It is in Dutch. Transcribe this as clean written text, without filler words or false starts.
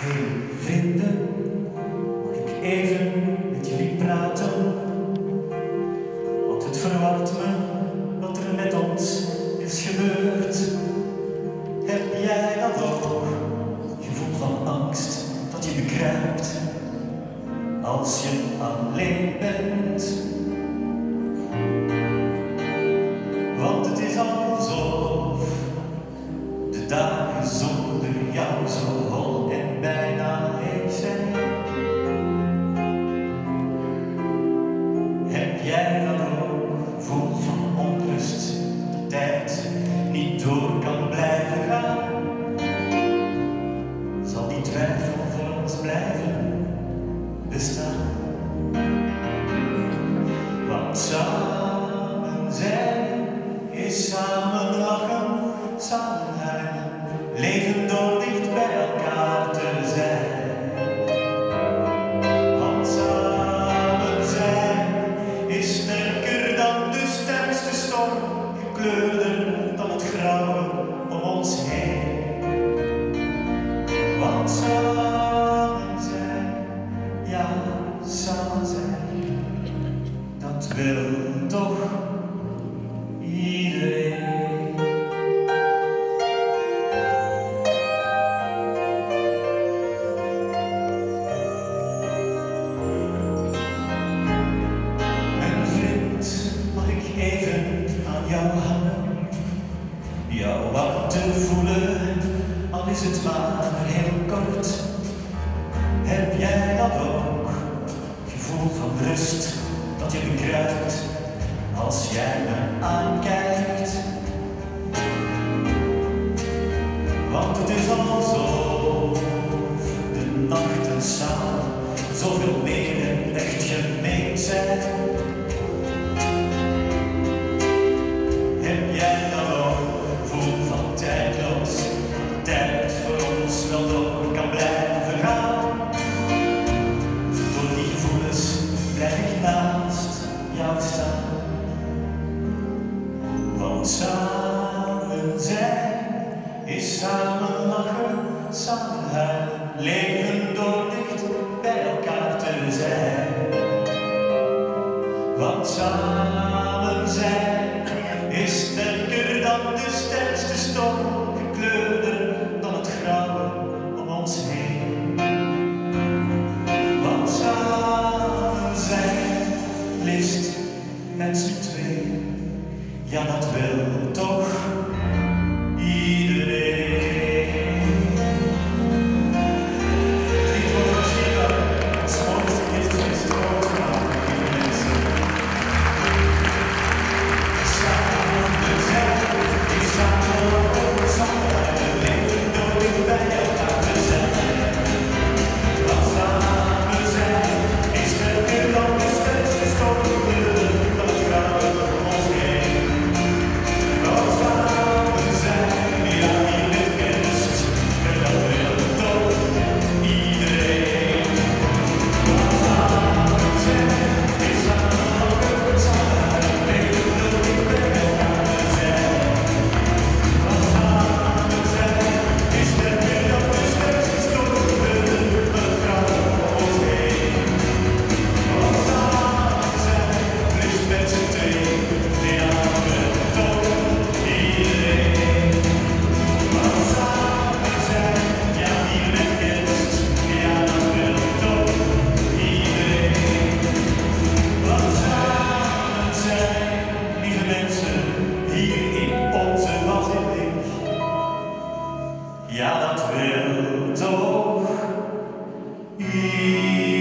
Hey vrienden, mag ik even met jullie praten? Want het verwart me wat er met ons is gebeurd. Heb jij dat ook? Gevoel van angst dat je bekruipt als je alleen bent. Want het is alsof de dagen zonder jou zo hol en bijna leeg zijn. Heb jij dat ook? Voel van onrust dat de tijd niet door kan blijven gaan? Zal die twijfel voor ons blijven bestaan? Want samen zijn is samen lachen, samen huilen, leven door dicht bij elkaar te zijn. Want samen zijn is sterker dan de sterkste storm, gekleurder dan het grauwe om ons heen. Want samen zijn, ja, samen zijn, dat wil toch iedereen. Mijn vriend, mag ik even aan jou hangen? Jouw warmte voelen, al is het maar heel kort. Heb jij dat ook? Gevoel van rust dat je bekruipt als jij me aankijkt. Want het is alsof de nachten samen zoveel meer en echt gemeen zijn. Heb jij dat ook? Voel van tijdloos, dat de tijd voor ons wel door kan blijven gaan. Door die gevoelens blijf ik naast jou staan. Want samen zijn is samen lachen, samen huilen, leven door dicht bij elkaar te zijn. Want samen zijn is sterker dan de sterkste storm, gekleurder dan het grauwe om ons heen. Want samen zijn, liefst met z'n twee, ja dat wil toch iedereen. Dit wordt misschien het schoonste gift ooit gemaakt, lieve mensen. Samen zijn is samen lachen, samen huilen, leven door dicht bij elkaar te zijn. Want samen zijn is sterker dan de sterkste storm, gekleurder dan het grauwe om ons heen. Want samen zijn, ja hier met kerst, en dat wil toch iedereen. Want samen zijn is samen lachen, samen huilen, leven door dicht bij elkaar te zijn. Want samen zijn is sterker dan de sterkste storm, gekleurder dan het grauwe om ons heen. Want samen zijn, liefst met z'n tweeën, ja dat wil toch iedereen. Want samen zijn, ja hier met kerst, ja dat wil toch iedereen. Want samen zijn, lieve mensen, hier in onze basiliek, ja dat wil toch iedereen.